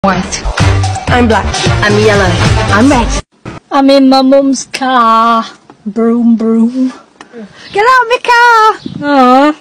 White. I'm black. I'm yellow. I'm red. I'm in my mum's car. Broom, broom. Get out of my car! Aww.